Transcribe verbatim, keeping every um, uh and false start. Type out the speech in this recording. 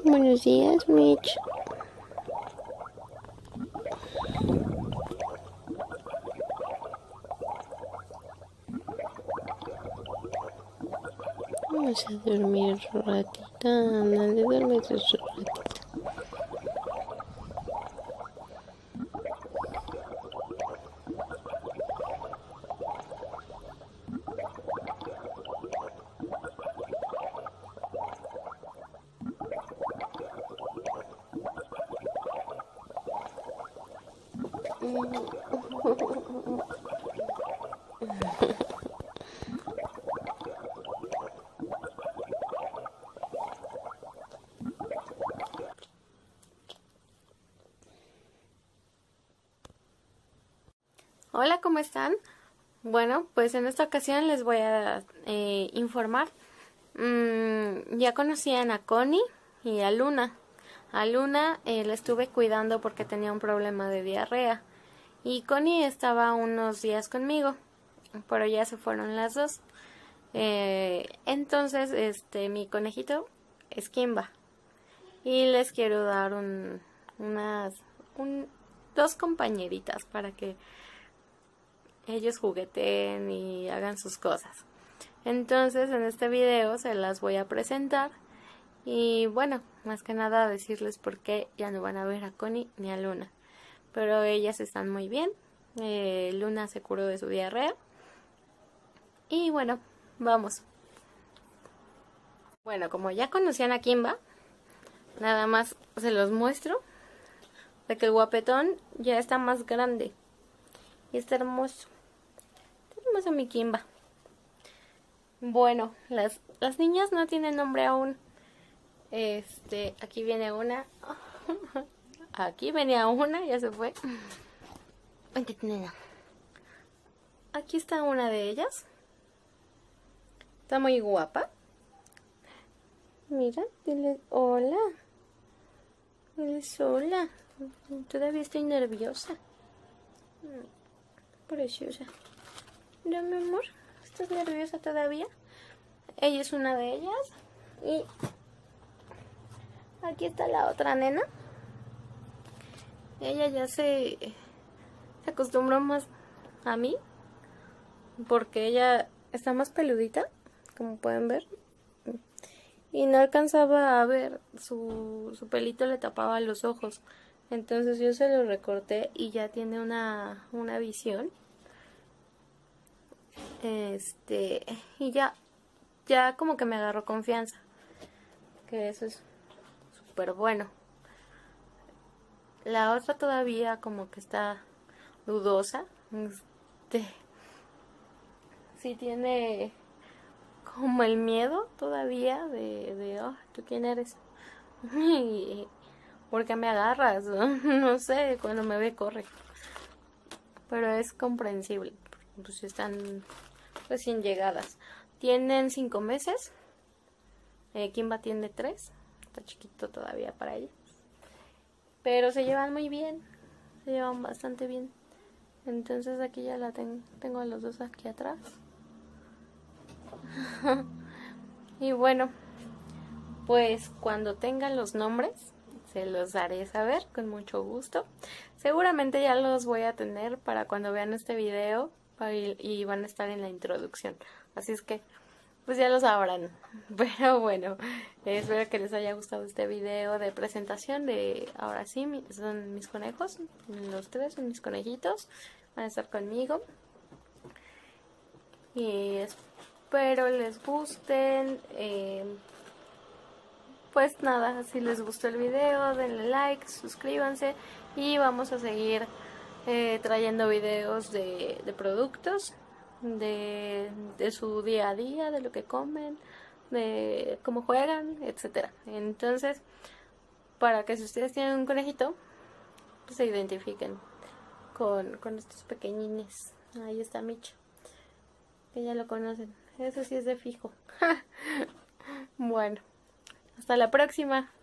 Buenos días, Mitch. Vamos a dormir un ratito. Ándale, duérmete un ratito. Hola, ¿cómo están? Bueno, pues en esta ocasión les voy a eh, informar. Mm, ya conocían a Connie y a Luna. A Luna eh, la estuve cuidando porque tenía un problema de diarrea. Y Connie estaba unos días conmigo, pero ya se fueron las dos. Eh, entonces, este, mi conejito es Kimba. Y les quiero dar un, unas, un, dos compañeritas para que ellos jugueteen y hagan sus cosas. Entonces, en este video se las voy a presentar. Y bueno, más que nada decirles por qué ya no van a ver a Connie ni a Luna. Pero ellas están muy bien. Eh, Luna se curó de su diarrea. Y bueno, vamos. Bueno, como ya conocían a Kimba, nada más se los muestro. De que el guapetón ya está más grande. Y está hermoso. Está hermoso mi Kimba. Bueno, las, las niñas no tienen nombre aún. Este, aquí viene una. Aquí venía una, ya se fue. Aquí está una de ellas. Está muy guapa. Mira, dile hola. Dile hola. Todavía estoy nerviosa. Preciosa. ¿No, mi amor? ¿Estás nerviosa todavía? Ella es una de ellas. Y aquí está la otra nena. Ella ya se, se acostumbró más a mí. Porque ella está más peludita, como pueden ver. Y no alcanzaba a ver, su, su pelito le tapaba los ojos. Entonces yo se lo recorté y ya tiene una, una visión. Este, y ya, ya como que me agarró confianza. Que eso es súper bueno. La otra todavía como que está dudosa. Este, sí tiene como el miedo todavía de, de oh, ¿tú quién eres? ¿Por qué me agarras? No sé, cuando me ve corre. Pero es comprensible, pues están recién llegadas. Tienen cinco meses. Eh, Kimba tiene tres. Está chiquito todavía para ella. Pero se llevan muy bien. Se llevan bastante bien. Entonces aquí ya la tengo. Tengo a los dos aquí atrás. Y bueno, pues cuando tengan los nombres se los haré saber con mucho gusto. Seguramente ya los voy a tener para cuando vean este video y van a estar en la introducción. Así es que pues ya lo sabrán. Pero bueno, espero que les haya gustado este video de presentación de, ahora sí, son mis conejos. Los tres son mis conejitos. Van a estar conmigo. Y espero les gusten. Eh, pues nada, si les gustó el video, denle like, suscríbanse. Y vamos a seguir eh, trayendo videos de, de productos. De, de su día a día, de lo que comen, de cómo juegan, etcétera. Entonces, para que si ustedes tienen un conejito, pues se identifiquen con, con estos pequeñines. Ahí está Mitch, que ya lo conocen. Eso sí es de fijo. Bueno, hasta la próxima.